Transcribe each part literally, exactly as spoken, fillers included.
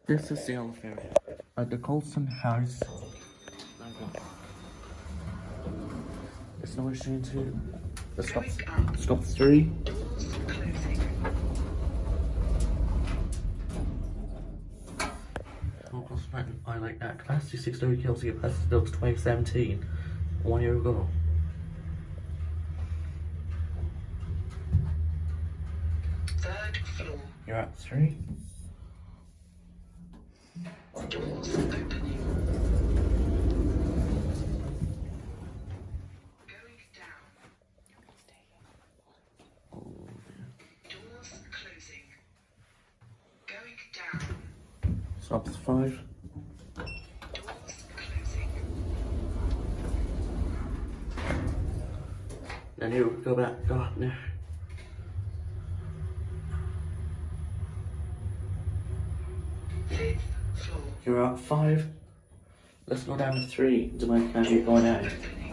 This is the elevator at the Colston house. It's number Gen two. The stop, stop three. I like that. Capacity six hundred kills, capacity built to twenty seventeen. One year ago. Third floor. You're at three. Doors opening. Going down. Doors closing. Going down. Stops five. Doors closing. Then here we go back, go up there. Fifth floor. You're at five. Let's go down to three to make sure you're going out. Opening.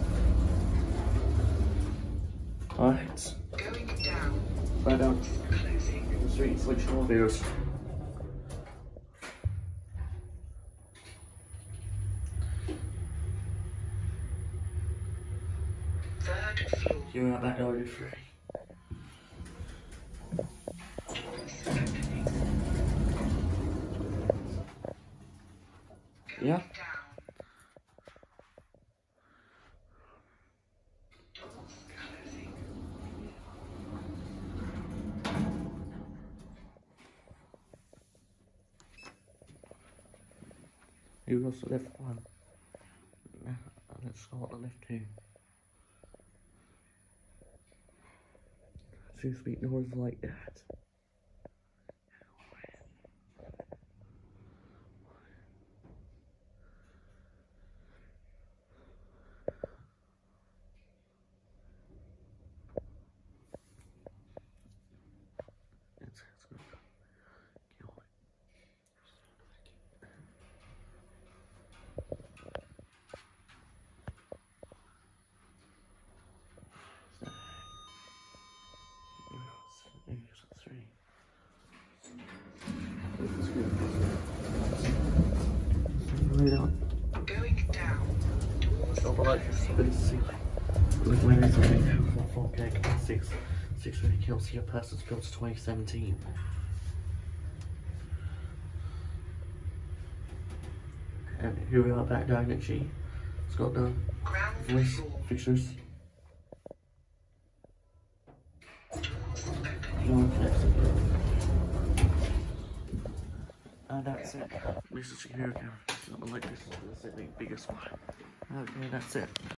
Alright. Going down. Right down. Closing. Three, switch elevators. Third floor. You're at back over three. Doors opening. Going Yeah. down. Doors closing. You go to the left one. Now, let's go to the left two. Two speed doors like that. It's, it's good. Kill it. Three. This is good. Right on. Going down. Doors Don't like your closing. spacing. Look where it's only for four K six six hundred kills here passes built to twenty seventeen. And here we are back down at G. It's got the Ground voice floor. fixtures. Doors opening. No one connects it yet. And that's it. This is here again. Something like this. This is the biggest one. Okay, that's it.